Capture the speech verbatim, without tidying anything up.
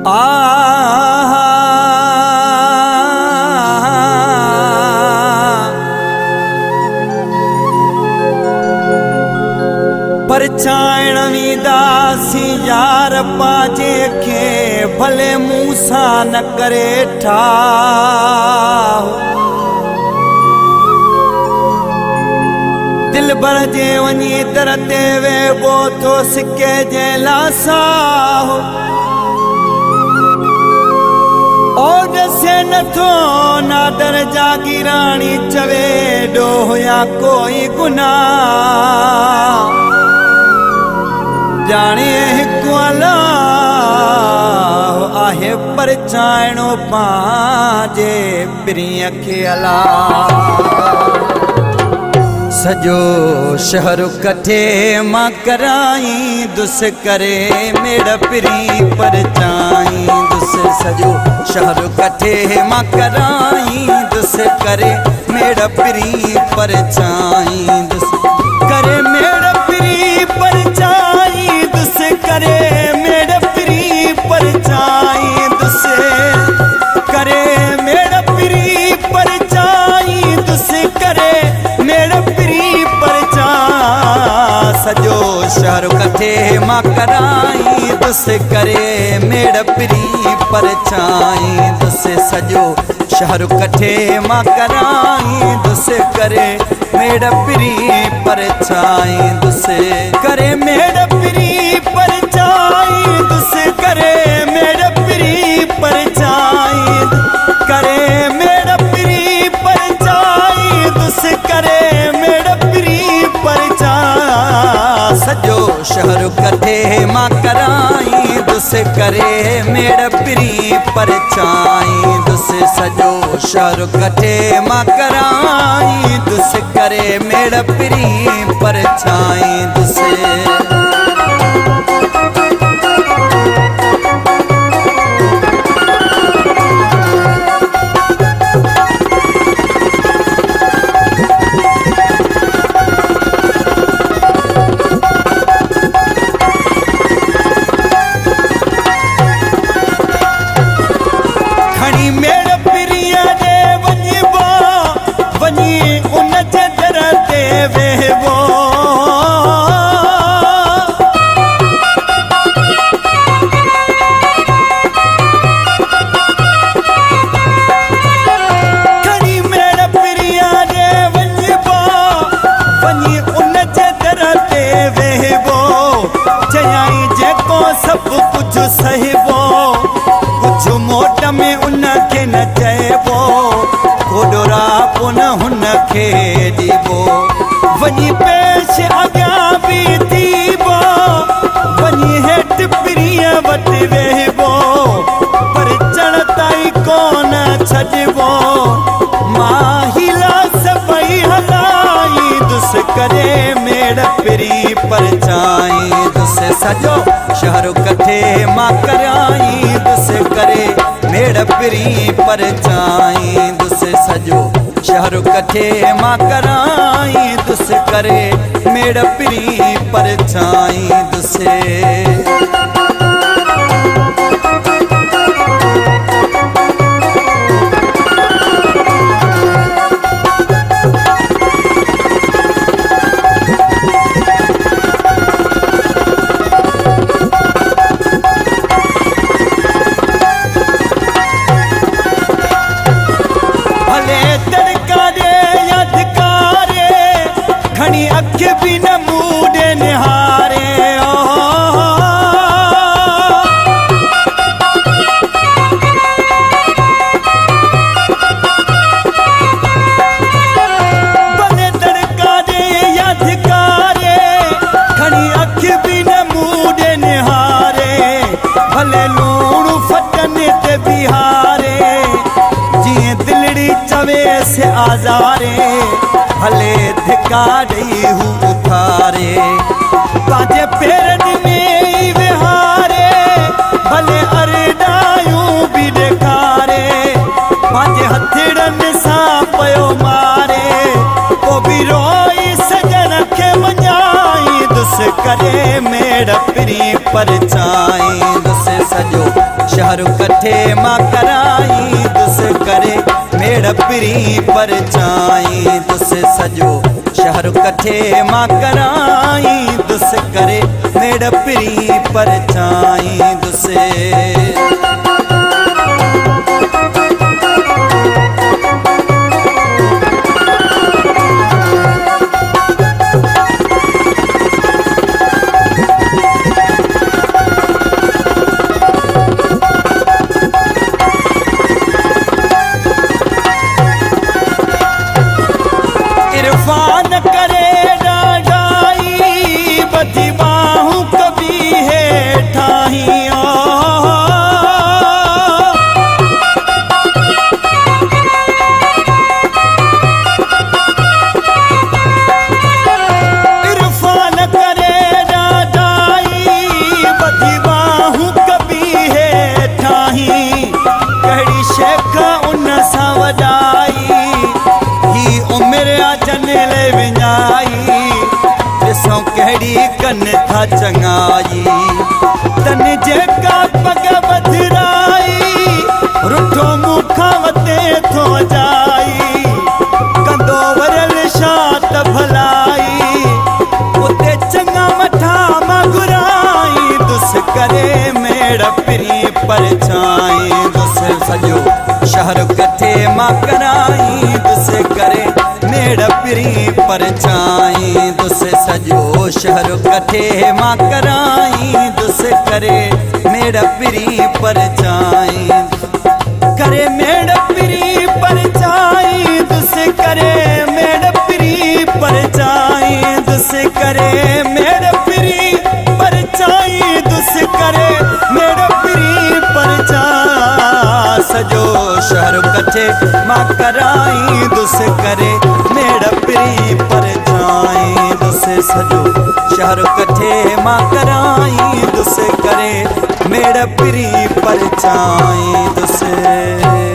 परचाइण वीदासी यार पाजे के भले मूसा न करे ठाह दिल भर जे वनी दर ते वे वो तो सिके जे लासा और से न थो नादर जागीरानी चवे डो या कोई गुनाह जाने हिकु अल्लाह आहे परचाइणो पांजे प्रिय के अल्लाह सजो शहर कठे मां कराई दुस करे मेरा प्री परचाई दुस सजो शहर कठे मां कराई दुस करे मेरा प्री परचाई दुस करे मेरा प्री परचाई दुस करे मेरा प्री परचाई दुस करे मेरा प्री परचाई दुस करे मेरा प्री परचा सजो शहर कठे मां कराई दुस करे मेरा प्री परचाई दुस सजो शहर कठे मां कराई दुस करे मेरा प्री परचाई दुस करे मेरा प्री परचाई दुस करे मेरा प्री परचाई करे मेरा प्री परचाई दुस करे मेरा प्री परचा सजो शहर कठे मां कराई दुस करे मेरा प्री परचाई दुस सजो शहर कठे मां कराई दुस करे मेरा प्री परचाई दुस सब कुछ सहबो कुछ मोट में उनके न चएबो कोडोरा पुन हुनके दीबो वनी पेश अॻियां भी थीबो वनी हेठ प्रिय वट वेहबो पर चढ़ ताई कोन छॾबो माहिला सभई हलाई दुस करे मेरा प्री परचाई दुस सजो शहर कठे मां कराई दुस करे मेरा प्री परचाई दुस सजो शहर कठे मां कराई दुस करे मेरा प्री परचाई दुसे अख भी न मूडे निहारे भले तड़का दे यादकारे खड़ी अख भी न मूडे निहारे भले लूण फटने ते बिहारे जिए दिलड़ी चवे से आजारे भले धिका ॾेई हू उथारे पंहिंजे पेरनि में विहारे भले अरडायूं भी ॾेखारे पंहिंजे हथड़नि सां पियो मारे पोइ बि रोई सजण खे मञाई दुस करे मेरा प्री परचाई दुस सजो शहर शहर कठे मां कराई दुस करे मेड़ पिरी पर चाई दुस सजो शहर कठे मां कराई दुस करे मेड़ पिरी पर चाई दुसे इरफान करे डाई बधी बाहूं कभी है ठाहिया इरफान करे डाई बधी बाहूं कभी है ठाही कड़ी शेख उन सा वडाई ही उम्र जनले विञाई ॾिसो कहिड़ी कन था चङाई तन जेका पग बधिराई रुठो मूंखां वते थो जाई कंदो वरल शात भलाई उते चङा मठा मां घुराई दुस करे मेड़ पिरी पर छाई दुस सॼो शहर कठे मां कराई दुस करे मेड़ पिरी पर चाई दुस सजो शहर कठे मां कराई दुस करे मेड़ पिरी पर चाई करे मेड़ पिरी पर चाई दुस करे मेड़ पिरी पर चाई दुस करे मेड़ पिरी पर चाई दुस करे मेड़ पिरी पर चा सजो शहर कठे मां कराई दुस करे मेड़ पिरी पर चाई दुस सजो शहर कठे मां कराई दुस करे मेड़ पिरी पर चाई दुस।